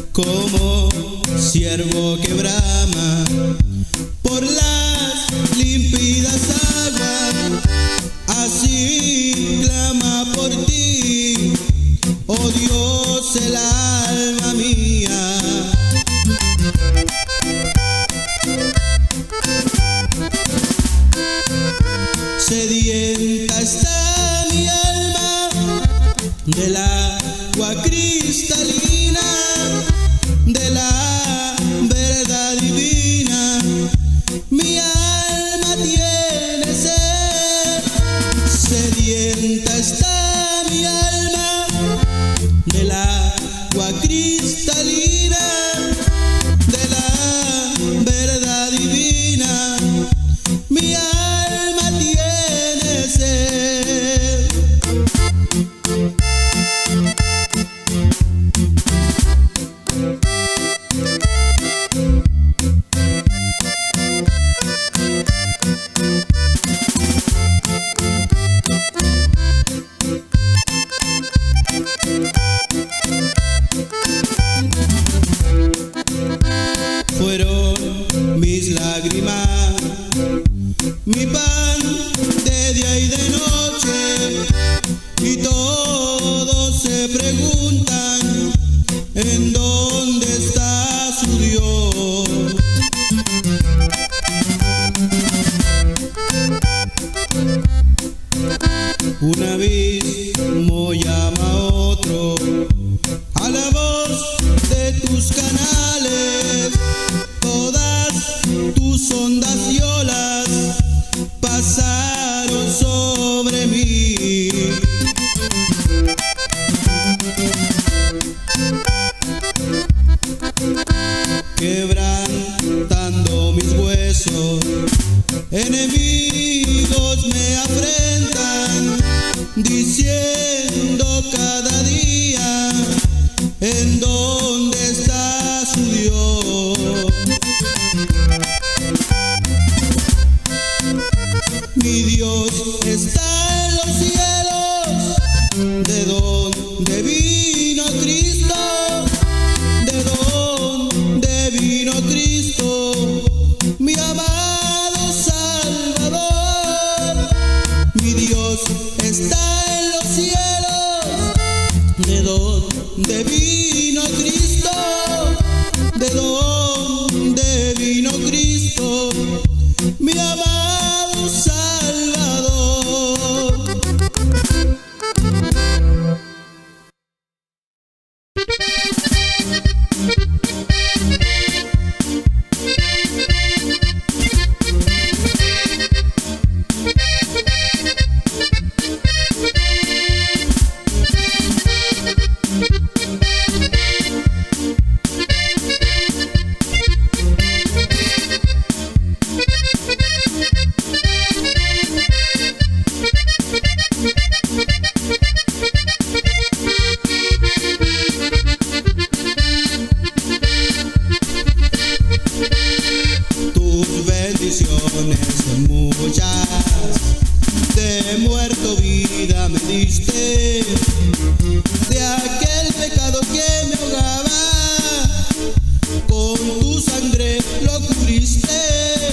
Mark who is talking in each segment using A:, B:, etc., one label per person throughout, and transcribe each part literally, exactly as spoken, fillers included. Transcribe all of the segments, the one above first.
A: como ciervo que brama por las límpidas aguas, así clama por ti, oh Dios, el alma mía. Sedienta está mi alma del agua cristalina, de la verdad divina. Mi alma tiene sed. Sedienta está mi alma del agua cristalina, de la verdad divina. Mi alma tiene sed. Fueron mis lágrimas, mi pan de día y de noche, y todos se preguntan en dónde está su Dios. Un abismo llama a otro a la voz de tus canales. Todas tus ondas y olas pasaron sobre mí. Quebrantando mis huesos, enemigos me afrentan, diciendo cada día en dónde está su Dios. Mi Dios está en los cielos, de donde vino Cristo, de donde vino Cristo, mi amado Salvador. Mi Dios está en los cielos, de donde vino Cristo, de donde vino Cristo, mi amado Salvador. Son muchas, de muerto vida me diste, de aquel pecado que me ahogaba, con tu sangre lo cubriste,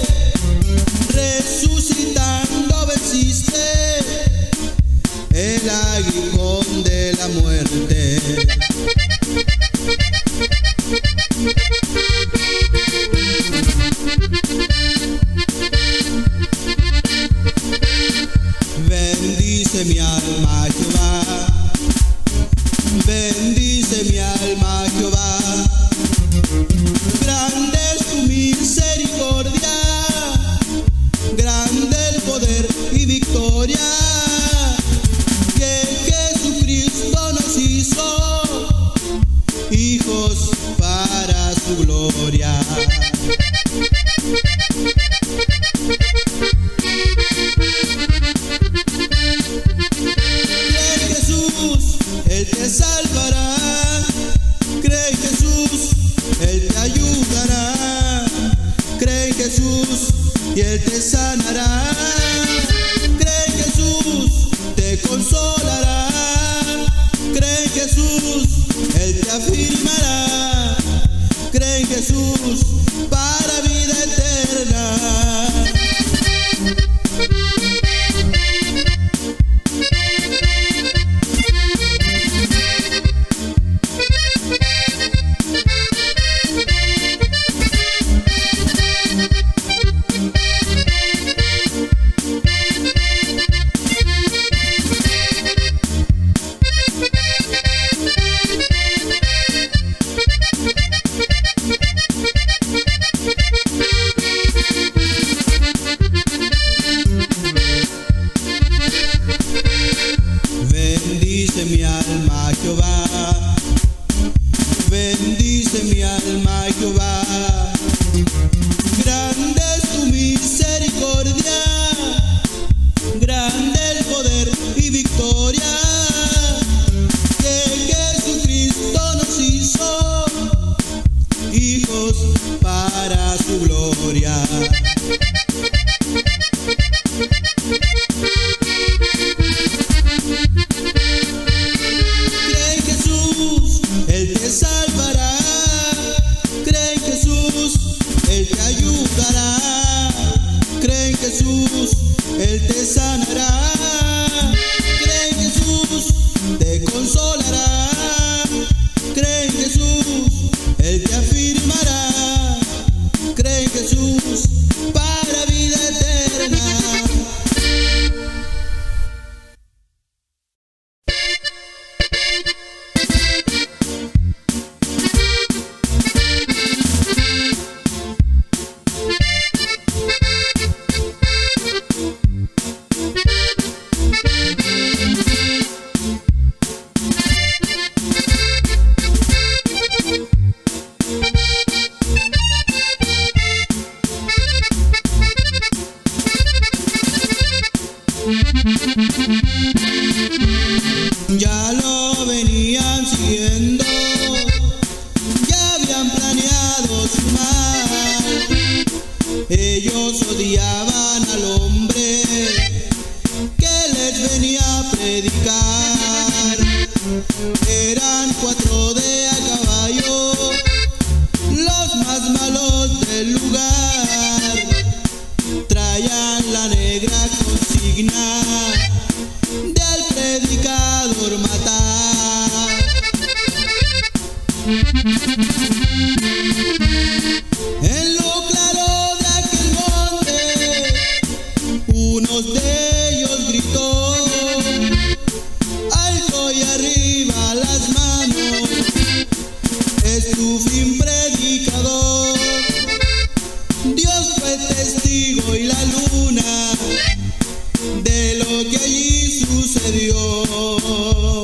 A: resucitando venciste el aguijón de la muerte. Bendice mi alma, Jehová. Bendice mi alma, Jehová. Grande es tu misericordia, grande el poder y victoria que Jesucristo nos hizo, hijos para su gloria. Él te salvará, cree en Jesús, Él te ayudará, cree en Jesús y Él te sanará, cree en Jesús, te consolará, cree en Jesús, Él te afirmará, Jesús para vida eterna. Bendice mi alma Jehová, bendice mi alma Jehová. Grande es tu misericordia, grande el poder y victoria que Jesucristo nos hizo hijos para su gloria. Él te salvará, cree en Jesús, Él te ayudará, cree en Jesús, Él te sanará, cree en Jesús, te consolará, cree en Jesús, Él te afirmará, cree en Jesús para vida eterna. Ya lo venían siguiendo, ya habían planeado su mal. Ellos odiaban al hombre que les venía a predicar. Eran cuatro de a caballo, los más malos del lugar. Traían la negra consigna de al predicador matar. En lo claro de aquel monte, unos de ellos gritó alto y arriba las manos: es tu fin, predicador. Dios fue testigo y la luna de lo que allí sucedió.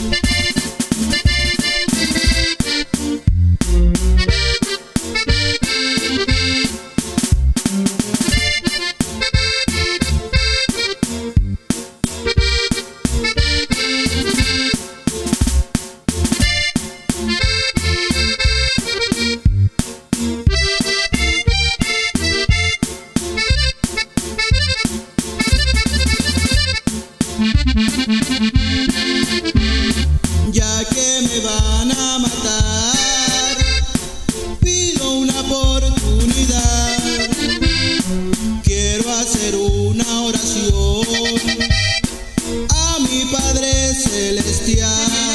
A: Ya que me van a matar, pido una oportunidad. Quiero hacer una oración a mi Padre Celestial.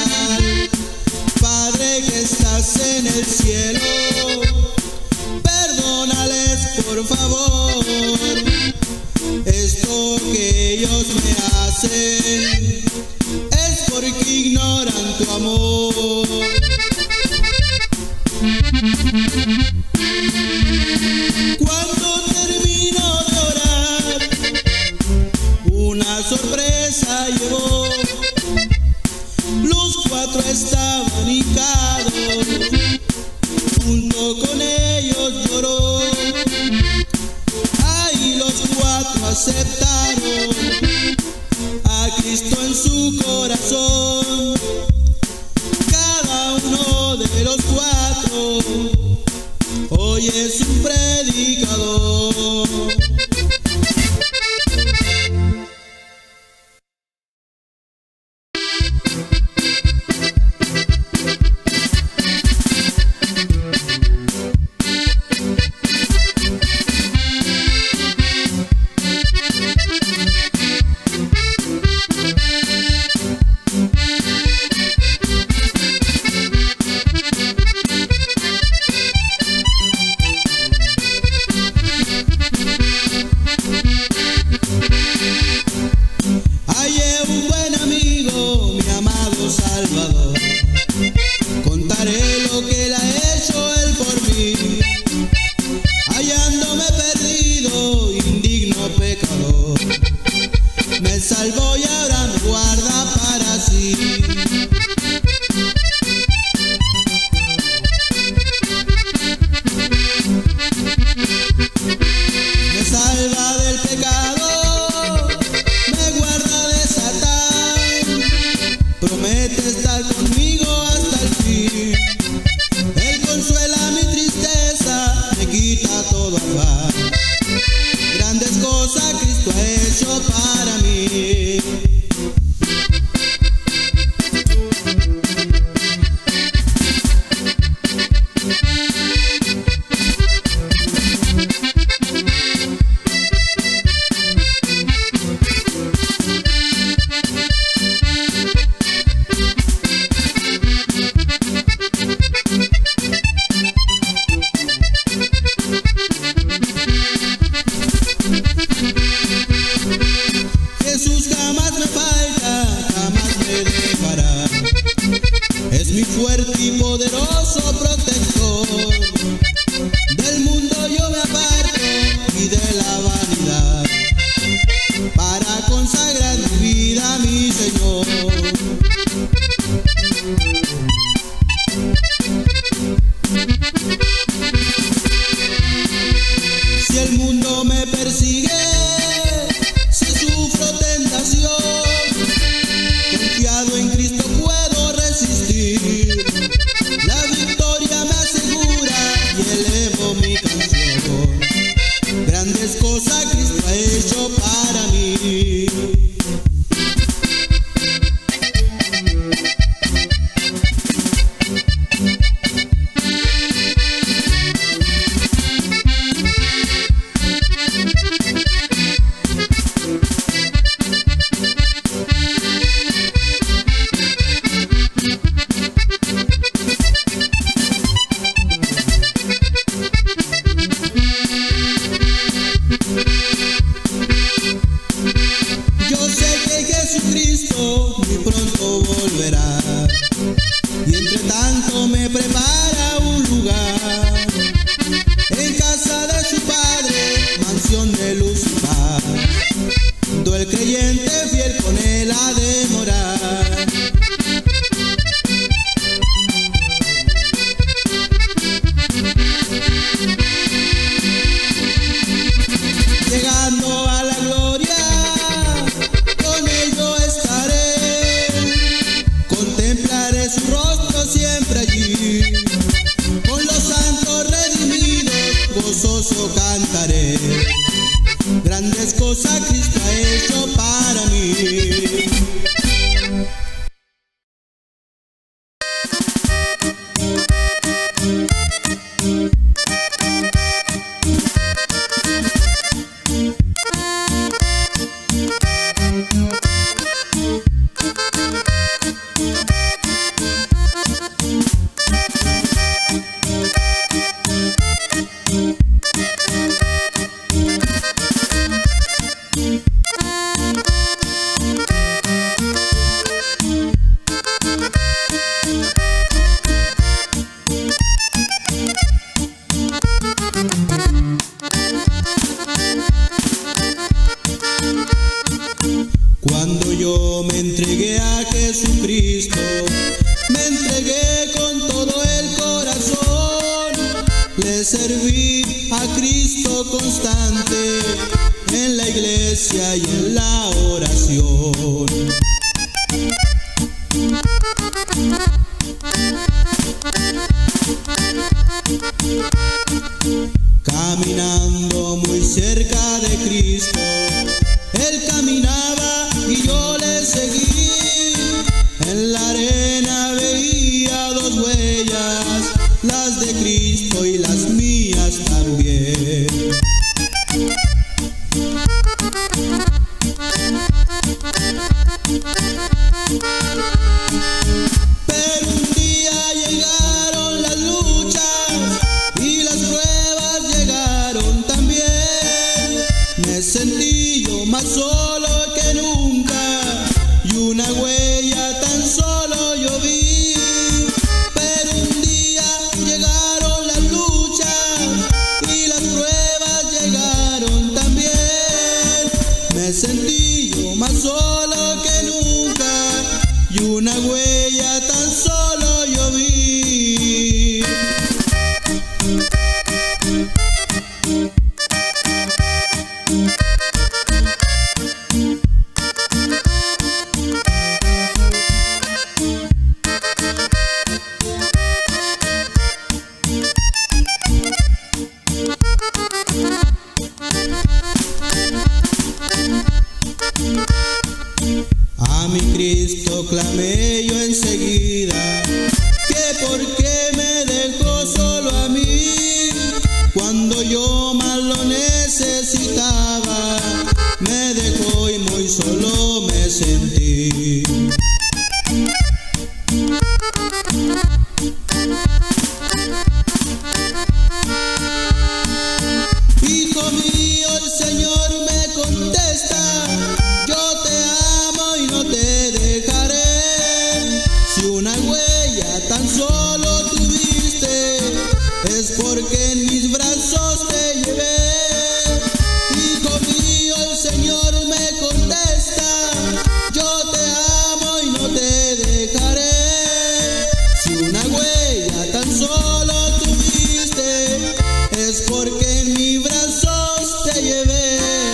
A: Padre que estás en el cielo, perdónales por favor esto que ellos me hacen, es porque ignoran tu amor. Cuando termino de orar, una sorpresa llegó. Los cuatro estaban hincados, junto con ellos lloró. Ahí los cuatro aceptaron a Cristo en su corazón. Cada uno de los cuatro hoy es un predicador. de servir a Cristo constante en la iglesia y en la oración. Caminando muy cerca de Cristo, Él caminaba y yo le seguí. En la arena veía dos huellas, las de Cristo y las mías también. Pero un día llegaron las luchas y las pruebas llegaron también. Me sentí yo más solo que nunca y una huella tan solo yo vi. Pero un día llegaron las luchas y las pruebas llegaron también. Me sentí yo más solo que nunca y una huella tan solo yo vi. A mi Cristo clamé yo enseguida, que por qué me dejó solo a mí, cuando yo más lo necesitaba, me dejó y muy solo me sentí. Hijo mío, el Señor me contesta, yo te amo y no te dejaré. Si una huella tan solo tuviste, es porque en mis brazos te llevé. Hijo mío, el Señor me contesta, yo te amo y no te dejaré. Si una huella tan solo tuviste, es porque en mis brazos te llevé.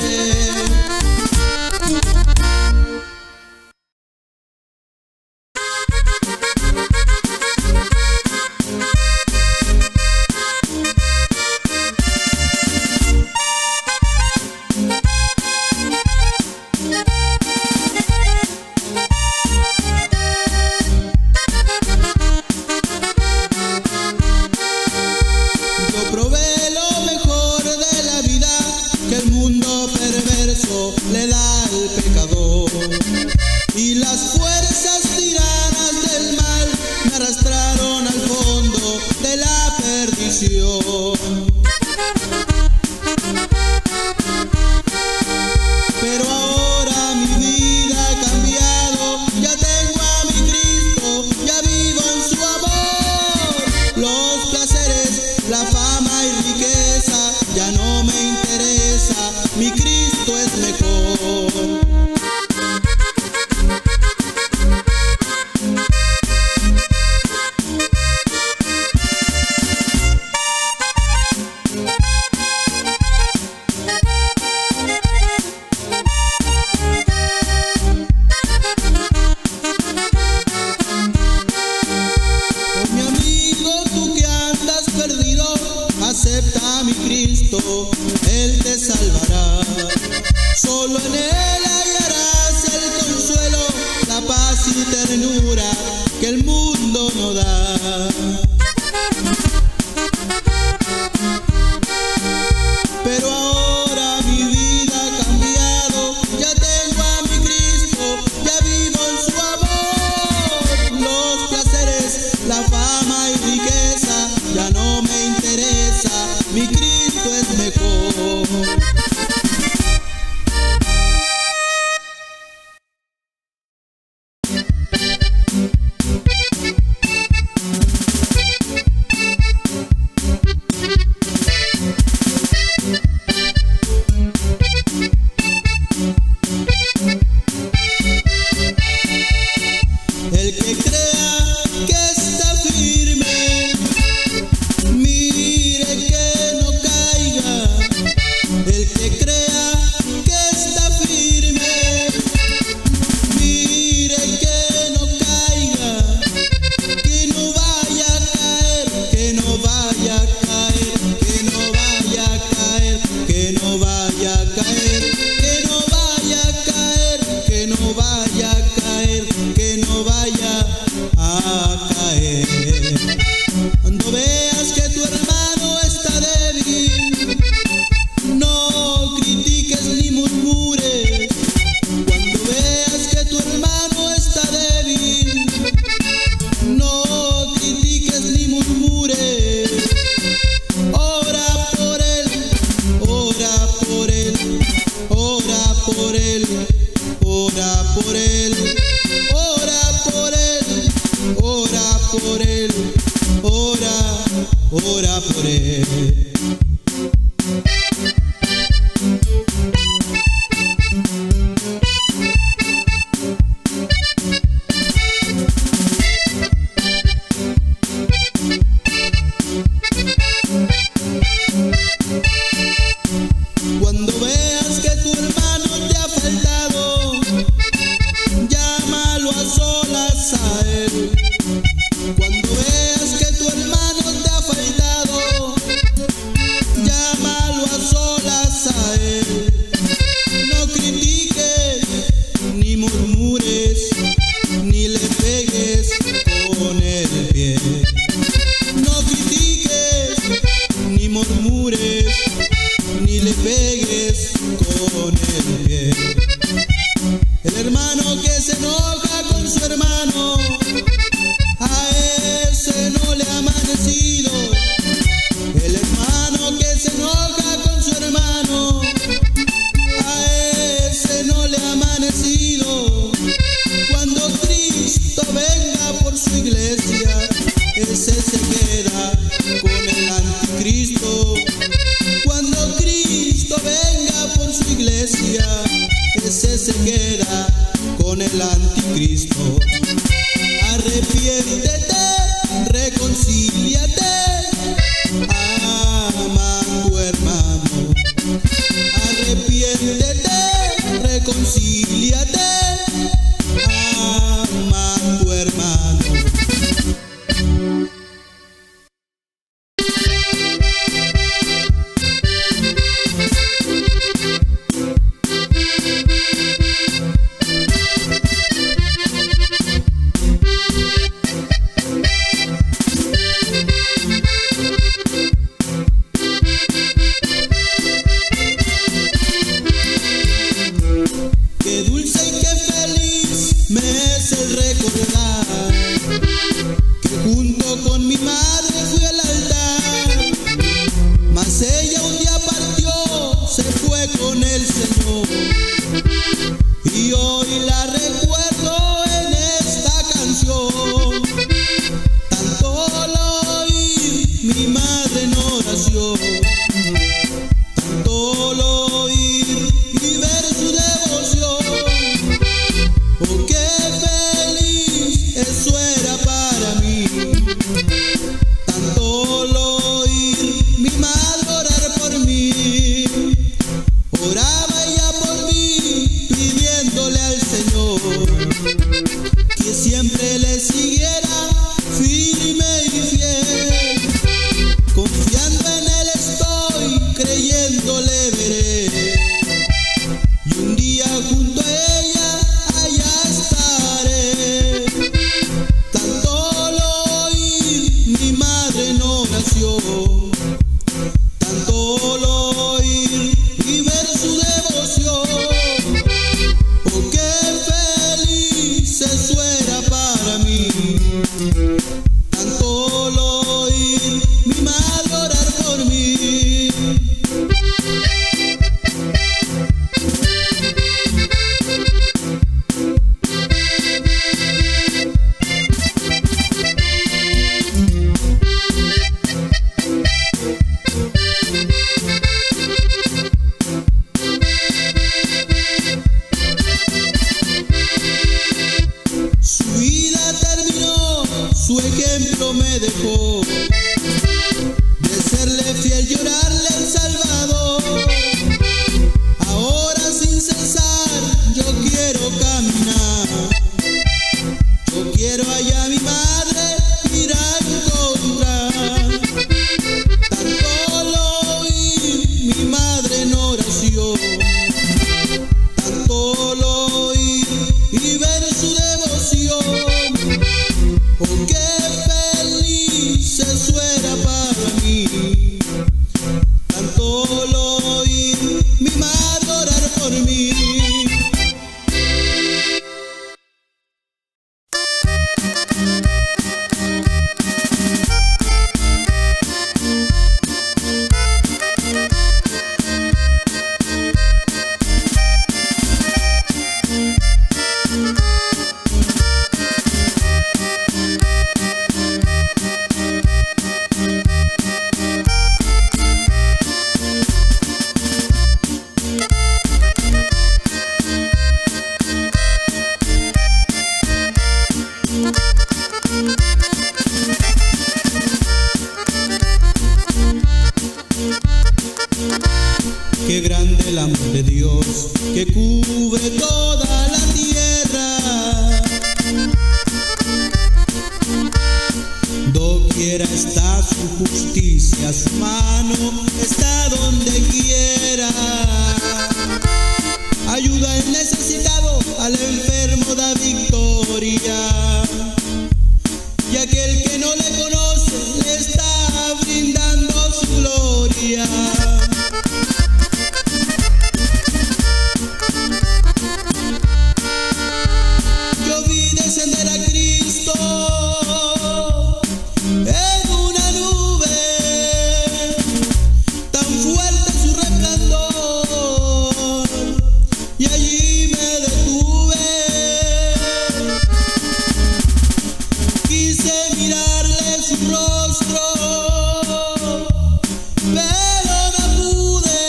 A: Yo probé lo mejor de la vida que el mundo perverso le da al pecador, y las fuerzas tiranas del mal me arrastraron al fondo de la perdición. Pero ahora mi vida ha cambiado, ya tengo a mi Cristo, ya vivo en su amor. Los placeres, la fama y riqueza ya no me interesa, mi Cristo es mejor. Oh, mi amigo, tú que andas perdido, acepta a mi Cristo, Él te salvará. Solo en Él hallarás el consuelo, la paz y ternura que el mundo no da. Pero ahora mi vida ha cambiado, ya tengo a mi Cristo, ya vivo en su amor. Los placeres, la fama y riqueza ya no me interesa, mi Cristo es mejor. El que crea que está firme, mire que no vaya a caer, que no vaya a caer, que no vaya a caer, que no vaya a caer, que no vaya a caer, que no vaya a caer. Cuando veas que tu hermano está débil, no critiques ni murmures. Cuando veas que tu hermano está débil, no critiques ni murmures. Ora por él, ora por él, ora por él, ora por él, ora por él, ora por él, ora, ora por él. Cuando veas que tu hermano te ha faltado, llámalo a solas a él. Cuando veas que tu hermano te ha faltado, llámalo a solas a él. No critiques, ni murmures, ni le pegues con el pie. No critiques, ni murmures, ni le pegues con el pie. El hermano que se enoja con su hermano, a ese no le ha amanecido. El hermano que se enoja con su hermano, a ese no le ha amanecido. Cuando Cristo venga por su iglesia, ese se queda con el anticristo. Cuando Cristo venga por su iglesia, ese se queda con el anticristo. Arrepiéntete, reconcíliate, ama a tu hermano. Arrepiéntete, reconcíliate, ama a tu hermano. Qué dulce y qué feliz me es el recordar que junto con mi madre fui al altar, mas ella un día partió, se fue con el Señor, y hoy la recuerdo en esta canción. Tanto lo oír mi madre en oración, tanto lo oír y ver su devoción. Oh, qué feliz eso era para mí. Tanto lo oír mi madre orar por mí. Oraba ella por mí, pidiéndole al Señor que siempre le siguiera firme y fiel. Confiando en él estoy, creyéndole veré, y un día junto a ella allá estaré. Tanto lo oír mi madre en oración, tanto lo oír y ver su devoción. Oh, qué feliz eso era para mí. Tanto lo oír mi madre orar por mí. el amor de Dios que cubre toda la tierra. Doquiera está su justicia, su mano está donde quiera. Ayuda al necesitado, al enfermo da victoria. Y aquel que no le conoce le está brindando su gloria. Yo vi descender a Cristo en una nube, tan fuerte su resplandor, y allí me detuve. Quise mirarle su rostro, pero no pude,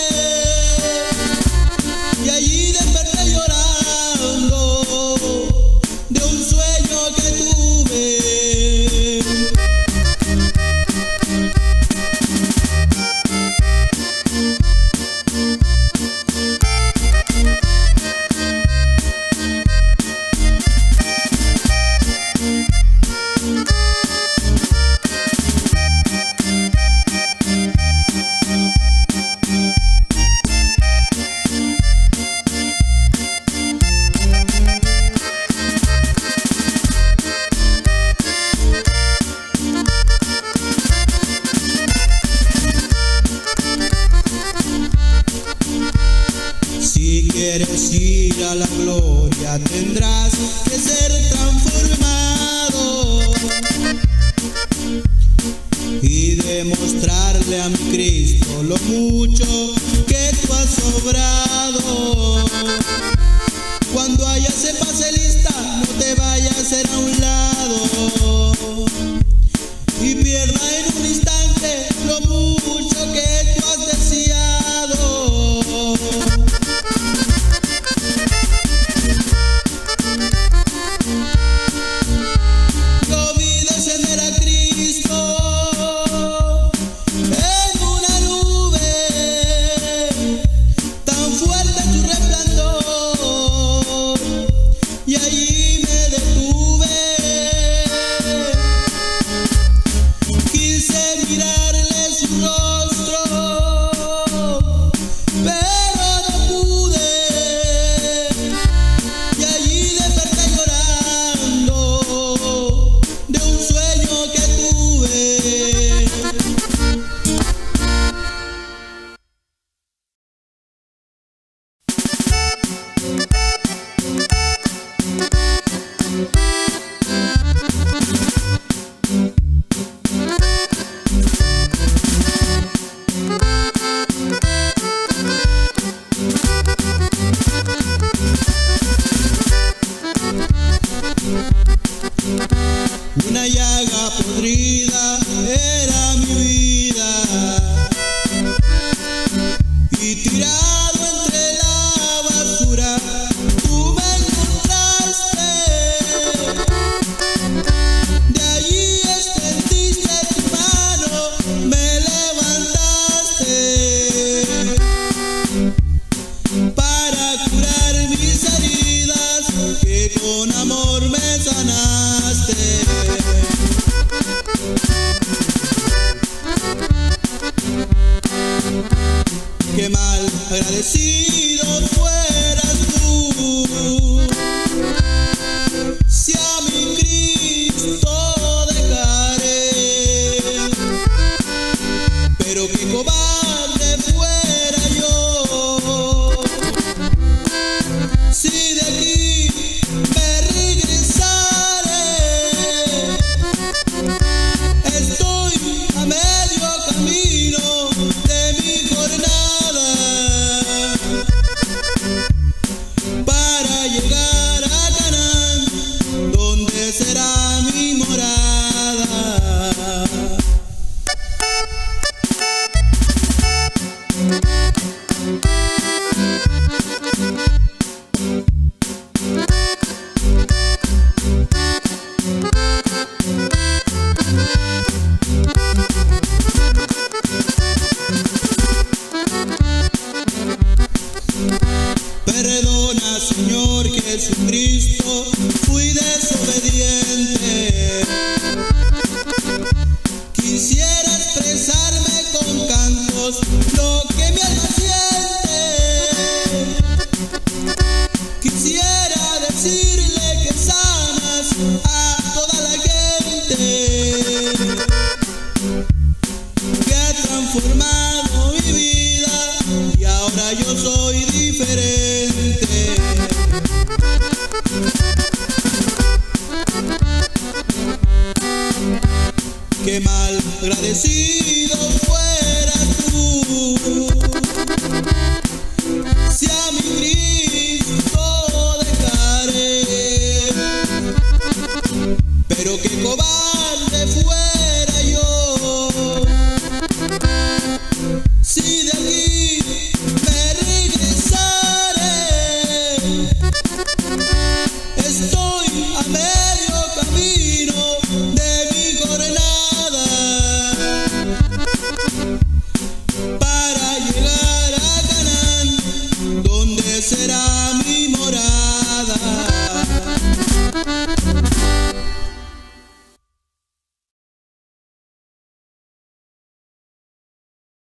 A: y allí desperté llorando de un sueño que tuve. Si quieres ir a la gloria, tendrás que ser transformado y demostrarle a mi Cristo lo mucho que tú has obrado. Cuando haya se pase lista, no te vayas a hacer a un lado y pierda en un instante lo mucho que tú has deseado. Yo vi descender a Cristo en una nube, tan fuerte su resplandor, y allí me detuve. Quise mirarle su rostro, pero no pude, y allí desperté llorando de un sueño que tuve. Una llaga podrida era mi vida, y tirado entre la basura tú me encontraste. De allí extendiste tu mano, me levantaste para curar mis heridas, que con amor me sanaste. Qué mal agradecido fueras tú si a mi Cristo dejaré, pero qué cobarde fuera yo si de aquí me regresaré. Estoy a medio camino de mi jornada para llegar a Canaán, donde será mi morada. Jesucristo fui desobediente. Quisiera expresarme con cantos lo que mi alma siente. Quisiera decirle que sanas a toda la gente, que ha transformado mi vida y ahora yo soy diferente. Qué mal agradecido fue